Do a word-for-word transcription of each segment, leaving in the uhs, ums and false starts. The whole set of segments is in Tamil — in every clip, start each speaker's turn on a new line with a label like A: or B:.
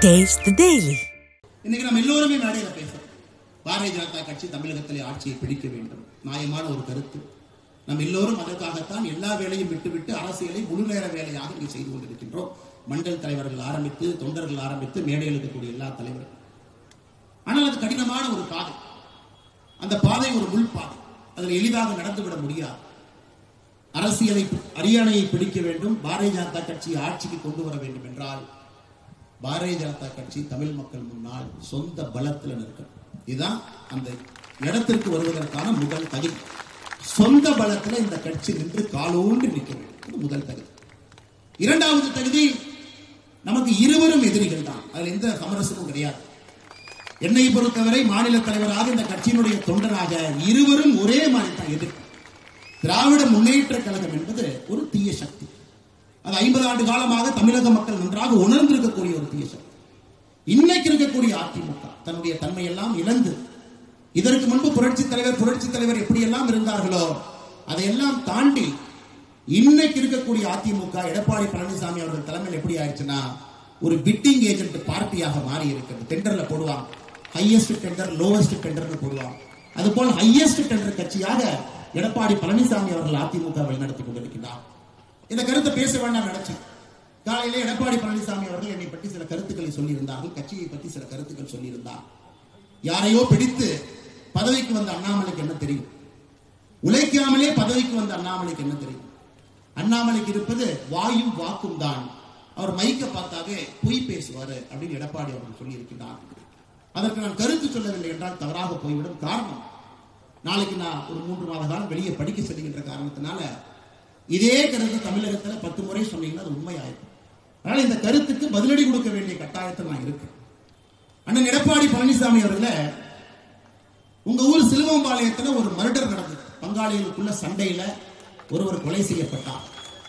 A: Taste the Daily.
B: இன்னைக்கு நம்ம எல்லோருமே மேடையில பேசுறோம். பாரதிய ஜனதா கட்சி தமிழகத்திலே ஆட்சியை பிடிக்க வேண்டும், நியாயமான ஒரு கருத்து. நம்ம எல்லோரும் அதற்காகத்தான் எல்லா வேலையும் விட்டுவிட்டு அரசியலை முழு நேர வேலையாக இங்கே செய்து கொண்டிருக்கின்றோம். மண்டல் தலைவர்கள் ஆரம்பித்து தொண்டர்கள் ஆரம்பித்து மேடையில் இருக்கக்கூடிய எல்லா தலைவர்கள். ஆனால் அது கடினமான ஒரு பாதை. அந்த பாதை ஒரு முள் பாதை. அதில் எளிதாக நடந்துவிட முடியாது. அரசியலை அரியணையை பிடிக்க வேண்டும், பாரதிய ஜனதா கட்சியை ஆட்சிக்கு கொண்டு வர வேண்டும் என்றால் பாரதிய ஜனதா கட்சி தமிழ் மக்கள் முன்னால் சொந்த பலத்தில் நிற்கும். இதுதான் அந்த இடத்திற்கு வருவதற்கான முதல் தகுதி. சொந்த பலத்தில் இந்த கட்சி நின்று காலோன்று நிற்க வேண்டும், முதல் தகுதி. இரண்டாவது தகுதி, நமக்கு இருவரும் எதிரிகள் தான், அதில் எந்த சமரசமும் கிடையாது. என்னை பொறுத்தவரை மாநில தலைவராக இந்த கட்சியினுடைய தொண்டராக இருவரும் ஒரே மாதிரி தான் எதிர்ப்பு. திராவிட முன்னேற்ற கழகம் என்பது ஒரு தீய சக்தி. அது ஐம்பது ஆண்டு காலமாக தமிழக மக்கள் நன்றாக உணர்ந்திருக்கக்கூடிய ஒரு தீய சக்தி. இன்னைக்கு இருக்கக்கூடிய அதிமுக தன்னுடைய தன்மையெல்லாம் இழந்து, இதற்கு முன்பு புரட்சி தலைவர் புரட்சி தலைவர் எப்படியெல்லாம் இருந்தார்களோ அதையெல்லாம் தாண்டி இன்னைக்கு இருக்கக்கூடிய அதிமுக எடப்பாடி பழனிசாமி அவர்கள் தலைமையில் எப்படி ஆயிடுச்சுன்னா ஒரு பிட்டிங் ஏஜென்ட் பார்ட்டியாக மாறி இருக்கிறது. டெண்டர்ல போடுவாங்க, ஹையஸ்ட் டெண்டர் லோவஸ்ட் டெண்டர்னு போடுவாங்க. அதுபோல் ஹையஸ்ட் டெண்டர் கட்சியாக எடப்பாடி பழனிசாமி அவர்கள் அதிமுக வழிநடத்திக் கொண்டிருக்கிறார். இந்த கருத்தை பேச வேண்டாம் நினைச்சேன். காலையிலே எடப்பாடி பழனிசாமி அவர்கள் என்னை பற்றி சில கருத்துக்களை சொல்லியிருந்தார்கள், கட்சியை பற்றி சில கருத்துக்கள் சொல்லியிருந்தார். யாரையோ பிடித்து பதவிக்கு வந்த அண்ணாமலைக்கு என்ன தெரியும்? உழைக்காமலே பதவிக்கு வந்த அண்ணாமலைக்கு என்ன தெரியும்? அண்ணாமலைக்கு இருப்பது வாயும் வாக்கும் தான். அவர் மைக்க பார்த்தாவே பொய் பேசுவாரு அப்படின்னு எடப்பாடி அவர்கள் சொல்லி இருக்கிறார். அதற்கு நான் கருத்து சொல்லவில்லை என்றால் தவறாக போய்விடும். காரணம், நாளைக்கு நான் ஒரு மூன்று மாத காலம் வெளியே படிக்க செல்கின்ற காரணத்தினால இதே கருத்து தமிழகத்தில் பத்து முறை சொன்னீங்கன்னா அது உண்மையாயிருக்கும். அதனால இந்த கருத்துக்கு பதிலடி கொடுக்க வேண்டிய கட்டாயத்தில் நான் இருக்கேன். அண்ணன் எடப்பாடி பழனிசாமி அவர்கள, உங்க ஊர் சிலுவம்பாளையத்தில் ஒரு மர்டர் நடந்தது. பங்காளிகளுக்குள்ள சண்டையில ஒருவர் கொலை செய்யப்பட்டார்.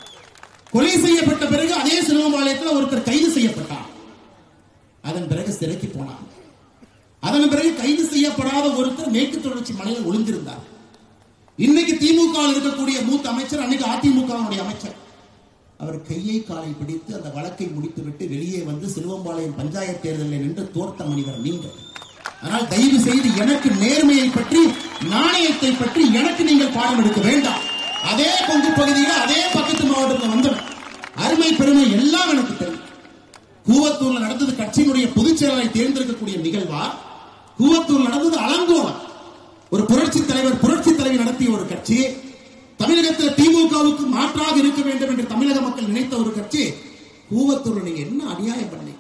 B: கொலை செய்யப்பட்ட பிறகு அதே சிலுவம்பாளையத்தில் ஒருத்தர் கைது செய்யப்பட்டார். அதன் பிறகு சிறைக்கு போனார். அதன் பிறகு கைது செய்யப்படாத ஒருத்தர் மேற்கு தொடர்ச்சி மலையில் ஒளிந்திருந்தார். இன்னைக்கு திமுக இருக்கக்கூடிய மூத்த அமைச்சர், அன்னைக்கு அதிமுக அமைச்சர், அவர் கையை காலை பிடித்து அந்த வழக்கை முடித்துவிட்டு வெளியே வந்து சிலுவம்பாளையம் பஞ்சாயத்து தேர்தலில் நின்று தோர்த்த மனிதர் நீங்கள். ஆனால் தயவு செய்து எனக்கு நேர்மையை பற்றி, நாணயத்தை பற்றி எனக்கு நீங்கள் பாடம் எடுக்க வேண்டாம். அதே கொங்கு பகுதியில் அதே பக்கத்து மாவட்டத்தில் வந்து அருமை பெருமை எல்லாம் எனக்கு தெரியும். கூவத்தூர்ல நடந்தது கட்சியினுடைய பொதுச் செயலாளரை தேர்ந்தெடுக்கக்கூடிய நிகழ்வா? கூவத்தூர் நடந்தது அலங்கோலம். ஒரு புரட்சி தலைவர் புரட்சி தலைவர் நடத்திய ஒரு கட்சி, தமிழகத்தில் திமுகவுக்கு மாற்றாக இருக்க வேண்டும் என்று தமிழக மக்கள் நினைத்த ஒரு கட்சி. கூவத்தூர் நீங்க என்ன அநியாயம் பண்ணீங்க?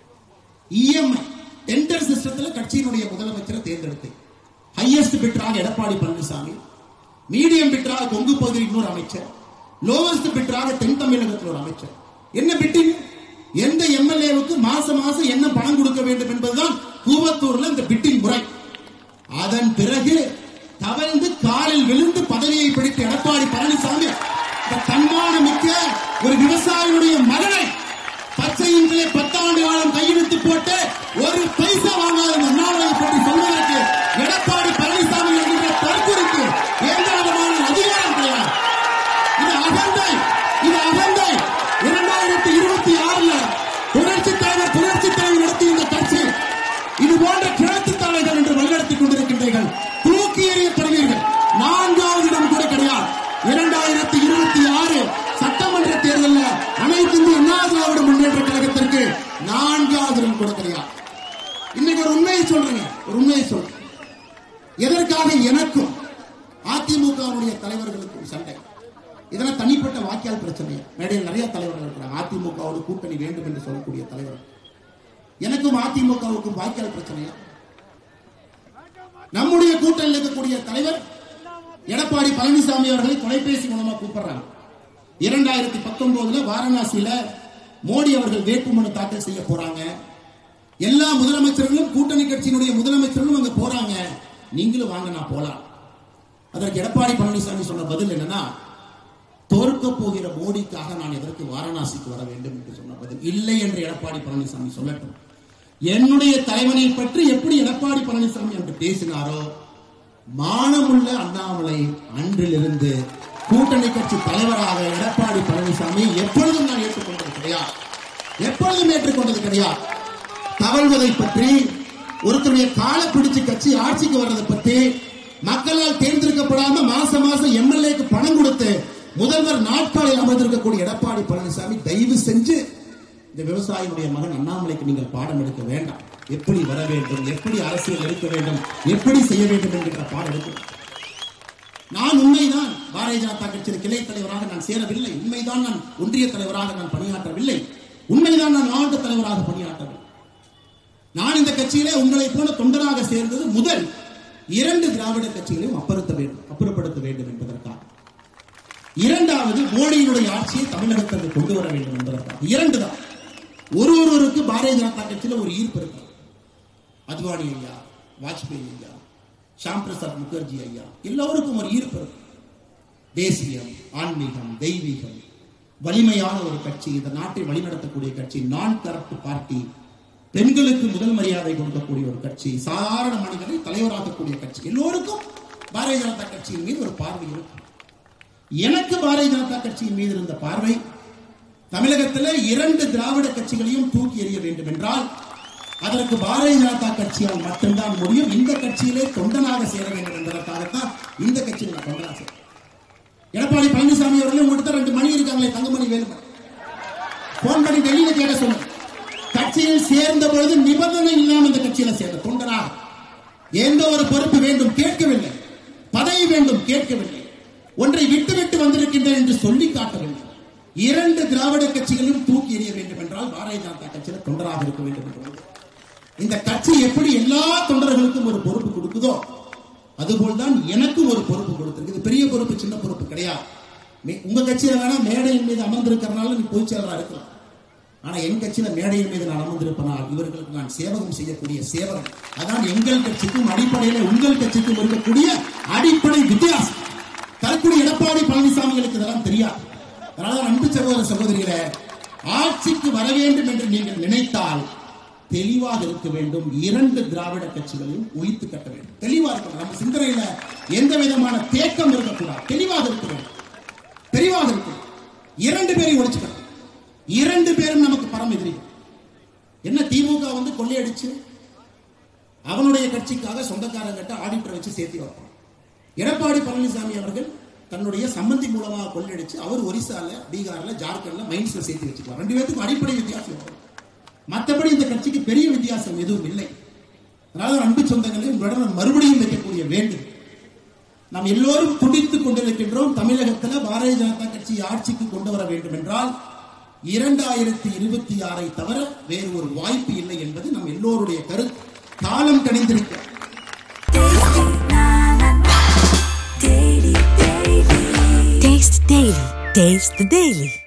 B: இஎம்ஐ டெண்டர் சிஸ்டத்தில் கட்சியினுடைய முதலமைச்சரை தேர்ந்தெடுத்து ஹையஸ்ட் பிட்டராக எடப்பாடி பழனிசாமி, மீடியம் பிட்டராக கொங்கு பகுதியில் இன்னொரு அமைச்சர், லோவஸ்ட் பிட்டராக தென் தமிழகத்தில் ஒரு அமைச்சர். என்ன பிட்டிங்? எந்த எம்எல்ஏவுக்கு மாசம் மாசம் என்ன பணம் கொடுக்க வேண்டும் என்பதுதான் கூவத்தூர்ல இந்த பிட்டிங் முறை. அதன் பிறகு தவழ்ந்து காலில் விழுந்து பதவியை பிடித்த எடப்பாடி பழனிசாமி தன்மானமிக்க ஒரு விவசாயியுடைய மகனை பச்சையின்களே பத்தாண்டு காலம் கையெழுத்து போட்டு ஒரு பைசா வாங்காத அண்ணாமலை பற்றி சொல்வதற்கு எடப்பாடி பழனிசாமி என்கின்ற தற்கொலைக்கு எந்த விதமான அதிகாரம் கிடையாது. இது அகந்தை, இது அகந்தை. இரண்டாயிரத்தி இருபத்தி ஆறுல புரட்சி தலைவர் புரட்சி தலைவர் நடத்திய இந்த கட்சி இது போன்ற கிழக்கு தலைவர் என்று வழிநடத்திக் கொண்டிருக்கின்றீர்கள். தூக்கி எறியப்படுவீர்கள். நான்காவது இடம் கூட கிடையாது. இரண்டாயிரத்தி இருபத்தி ஆறு சட்டமன்ற தேர்தலில் அனைத்து இந்திய அண்ணா திராவிட முன்னேற்ற கழகத்திற்கு நான்காவது இடம் கூட கிடையாது. இன்னைக்கு ஒரு உண்மையை சொல்றேங்க, ஒரு உண்மையை சொல்றேன். எதற்காக எனக்கும் அதிமுகவுடைய தலைவர்களுக்கும் சண்டை? இதெல்லாம் தனிப்பட்ட வாக்கியால் பிரச்சனை. மேடையில் நிறைய தலைவர்கள் இருக்கிறாங்க, அதிமுகவோடு கூட்டணி வேண்டும் என்று சொல்லக்கூடிய தலைவர்கள். எனக்கும் அதிமுகவுக்கும் வாய்க்கால் பிரச்சனையா? நம்முடைய கூட்டணியில் இருக்கக்கூடிய தலைவர் எடப்பாடி பழனிசாமி அவர்களை தொலைபேசி மூலமா கூப்பிடுறாங்க. இரண்டாயிரத்தி பத்தொன்பதுல வாரணாசியில மோடி அவர்கள் வேட்புமனு தாக்கல் செய்ய போறாங்க. எல்லா முதலமைச்சர்களும் கூட்டணி கட்சியினுடைய முதலமைச்சர்களும் அங்க போறாங்க. நீங்களும் வாங்க, நான் போலாம். அதற்கு எடப்பாடி பழனிசாமி சொன்ன பதில் என்னன்னா, தோற்க போகிற மோடிக்காக நான் எதற்கு வாரணாசிக்கு வர வேண்டும் என்று சொன்ன பதில். இல்லை என்று எடப்பாடி பழனிசாமி சொல்லட்டும். என்னுடைய தலைவனை பற்றி எப்படி எடப்பாடி பழனிசாமி என்று பேசினாரோ, மானமுள்ள அண்ணாமலை அன்றிலிருந்து கூட்டணி கட்சி தலைவராக எடப்பாடி பழனிசாமி எப்பொழுதும் நான் ஏற்றுக்கொண்டது கிடையாது, எப்பொழுதும் ஏற்றுக்கொண்டது கிடையாது. தவழ்வதை பற்றி, ஒருத்தருடைய கால பிடிச்சு கட்சி ஆட்சிக்கு வர்றதை பற்றி, மக்களால் தேர்ந்தெடுக்கப்படாம மாசம் மாசம் எம்எல்ஏக்கு பணம் கொடுத்து முதல்வர் நாட்காலில் அமர்ந்திருக்கக்கூடிய எடப்பாடி பழனிசாமி தயவு செஞ்சு இந்த விவசாயியுடைய மகன் அண்ணாமலைக்கு நீங்கள் பாடம் எடுக்க வேண்டாம். எப்படி வர வேண்டும், எப்படி அரசியல் எடுக்க வேண்டும், எப்படி செய்ய வேண்டும் என்கிற பாடம் எடுக்க. நான் உண்மைதான் பாரதிய ஜனதா கட்சியின் கிளை தலைவராக நான் சேரவில்லை. உண்மைதான் நான் ஒன்றிய தலைவராக நான் பணியாற்றவில்லை. உண்மைதான் நான் மாவட்ட தலைவராக பணியாற்றவில்லை. நான் இந்த கட்சியிலே உங்களை போல தொண்டராக சேர்ந்தது முதல் இரண்டு திராவிட கட்சிகளையும் அப்புறத்த வேண்டும் அப்புறப்படுத்த வேண்டும் என்பதற்காக. இரண்டாவது, மோடியினுடைய ஆட்சியை தமிழகத்திற்கு கொண்டு வர வேண்டும் என்பதற்காக. இரண்டு தான். ஒரு ஒருவருக்கு பாரதிய ஜனதா கட்சியில் ஒரு ஈர்ப்பு இருக்கு. அத்வானி ஐயா, வாஜ்பேயி ஐயா, ஷாம் பிரசாத் முகர்ஜி ஐயா, எல்லோருக்கும் ஒரு ஈர்ப்பு இருக்கு. தேசியம், ஆன்மீகம், தெய்வீகம், வலிமையான ஒரு கட்சி, இந்த நாட்டை வழிநடத்தக்கூடிய கட்சி, நான் கரப்ட் பார்ட்டி, பெண்களுக்கு முதல் மரியாதை கொடுக்கக்கூடிய ஒரு கட்சி, சாதாரண மனிதனை தலைவராக்கக்கூடிய கட்சி, எல்லோருக்கும் பாரதிய ஜனதா கட்சியின் மீது ஒரு பார்வை இருக்கு. எனக்கு பாரதிய ஜனதா கட்சியின் மீது இருந்த பார்வை, தமிழகத்தில் இரண்டு திராவிட கட்சிகளையும் தூக்கி எறிய வேண்டும் என்றால் அதற்கு பாரதிய ஜனதா கட்சியால் மட்டும்தான் முடியும். இந்த கட்சியிலே தொண்டனாக சேர வேண்டும் என்பதற்காகத்தான் இந்த கட்சியில் நான் தொண்டனாக சேர. எடப்பாடி பழனிசாமி அவர்களே உங்கள்கிட்ட ரெண்டு மணி இருக்காங்களே, தங்கமணி வேலுமணி, போன் பண்ணி டெல்லியில கேட்க சொன்ன. கட்சியில் சேர்ந்த பொழுது நிபந்தனை இல்லாமல் இந்த கட்சியில சேர்ந்த தொண்டனாக எந்த ஒரு பொறுப்பு வேண்டும் கேட்கவில்லை, பதவி வேண்டும் கேட்கவில்லை, ஒன்றை விட்டுவிட்டு வந்திருக்கின்றேன் என்று சொல்லி காட்டவில்லை. இரண்டு திராவிட கட்சிகளையும் தூக்கி எறிய வேண்டும் என்றால் பாரதிய ஜனதா கட்சியில தொண்டராக இருக்க வேண்டும் என்று. இந்த கட்சி எப்படி எல்லா தொண்டர்களுக்கும் ஒரு பொறுப்பு கொடுக்குதோ அதுபோல்தான் எனக்கும் ஒரு பொறுப்பு கொடுத்திருக்கு. பெரிய பொறுப்பு சின்ன பொறுப்பு கிடையாது. உங்க கட்சியில வேணா மேடையின் மீது அமர்ந்திருக்கிறனால நீ பொதுச் செயலராக இருக்கலாம். ஆனா என் கட்சியில மேடையின் மீது நான் அமர்ந்திருப்பனால் இவர்களுக்கு நான் சேவகம் செய்யக்கூடிய சேவகம். அதான் எங்கள் கட்சிக்கும் அடிப்படையில உங்கள் கட்சிக்கும் இருக்கக்கூடிய அடிப்படை வித்தியாசம். தரக்கூடிய எடப்பாடி பழனிசாமிகளுக்கு இதெல்லாம் தெரியாது. அதனால அன்பு சகோதர சகோதரிகளே, ஆட்சிக்கு வர வேண்டும் என்று நீங்கள் நினைத்தால் தெளிவாக இருக்க வேண்டும். இரண்டு திராவிட கட்சிகளையும் உயிர்த்து கட்ட வேண்டும். தெளிவா இருக்கணும். நம்ம சிந்தனையில எந்த விதமான தேக்கம் இருக்கக்கூடாது. தெளிவாக இருக்க வேண்டும். தெளிவாக இருக்கணும். இரண்டு பேரையும் ஒழிச்சுக்கணும். இரண்டு பேரும் நமக்கு பரம் எதிரிகள். என்ன, திமுக வந்து கொள்ளையடிச்சு அவனுடைய கட்சிக்காக சொந்தக்காரங்கிட்ட ஆடிட்டர் வச்சு சேர்த்து வைப்பான். எடப்பாடி பழனிசாமி அவர்கள் தன்னுடைய சம்பந்தி மூலமாக கொள்ளையடிச்சு அவர் ஒரிசால, பீகார்ல, ஜார்க்கண்ட்ல மைன்ஸ்ல சேர்த்து வச்சுக்கலாம். ரெண்டு பேருக்கும் அடிப்படை வித்தியாசம். மற்றபடி இந்த கட்சிக்கு பெரிய வித்தியாசம் எதுவும் இல்லை. அதனால அன்பு சொந்தங்களை உங்களுடன் மறுபடியும் வைக்கக்கூடிய வேண்டும். நாம் எல்லோரும் துடித்துக் கொண்டிருக்கின்றோம். தமிழகத்தில் பாரதிய ஜனதா கட்சி ஆட்சிக்கு கொண்டு வர வேண்டும் என்றால் இரண்டாயிரத்தி இருபத்தி ஆறை தவிர வேறு ஒரு வாய்ப்பு இல்லை என்பது நம் எல்லோருடைய கருத்து. காலம் கணிந்திருக்க
A: Taste the Daily. Taste the Daily.